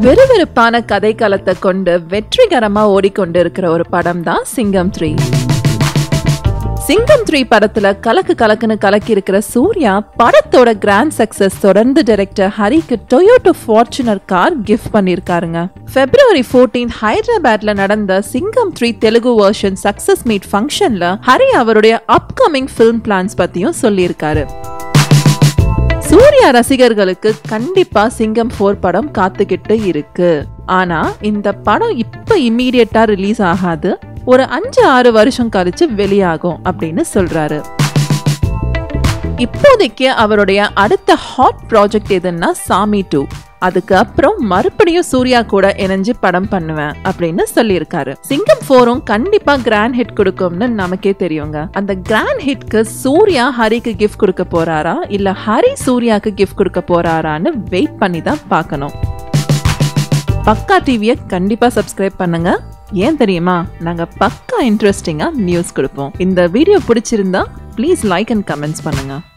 விறுவிறுப்பான கதை களத்தை கொண்டு வெற்றிகரமா ஓடிக்கொண்டு இருக்கிற ஒரு படம் தான் சிங்கம் 3. சிங்கம் 3 படத்துல கலக்குன்னு கலக்கி இருக்கிற சூர்யா படத்தோட கிராண்ட் சக்சஸ் தொடர்ந்து டைரக்டர் ஹரிக்கு டொயோட்டா ஃபார்ச்சுனர் கார் கிஃப்ட் பண்ணிருக்காருங்க. February 14 ஹைதராபாத்ல நடந்த சிங்கம் 3 தெலுங்கு வெர்ஷன் சக்சஸ் மீட் ஃபங்க்ஷன்ல ஹரி அவருடைய அப்கமிங் ஃபிலிம் பிளான்ஸ் பத்தியும் சொல்லியிருக்காரு. சூர்யா ரசிகர்களுக்கு கண்டிப்பா சிங்கம் 4 படம் காத்துக்கிட்டு இருக்கு. ஆனா இந்த படம் இப்ப இம்மீடியட்டா ரிலீஸ் ஆகாது, ஒரு 5-6 வருஷம் கழிச்சு வெளியாகும் அப்படின்னு சொல்றாரு. இப்போதைக்கு அவருடைய அடுத்த ஹாட் ப்ராஜெக்ட் எதுன்னா சாமி 2. அதுக்கு அப்புறம் மறுபடியும் சூர்யா கூட இணைஞ்சு படம் பண்ணுவேன் அப்படின்னு சொல்லியிருக்காரு. சிங்கம் 4 கண்டிப்பா கிராண்ட் ஹிட் கொடுக்கும்னு நமக்கே தெரியுங்க. அந்த கிராண்ட் ஹிட்க்கு சூர்யா ஹரிக்கு கிஃப்ட் கொடுக்க போறாரா இல்ல ஹரி சூர்யாக்கு கிஃப்ட் கொடுக்க போறாரான்னு வெயிட் பண்ணி தான் பார்க்கணும். பக்கா டிவியை கண்டிப்பா சப்ஸ்கிரைப் பண்ணுங்க. ஏன் தெரியுமா, நாங்க பக்கா இன்ட்ரெஸ்டிங்கா நியூஸ் கொடுப்போம். இந்த வீடியோ பிடிச்சிருந்தா ப்ளீஸ் லைக் அண்ட் கமெண்ட்ஸ் பண்ணுங்க.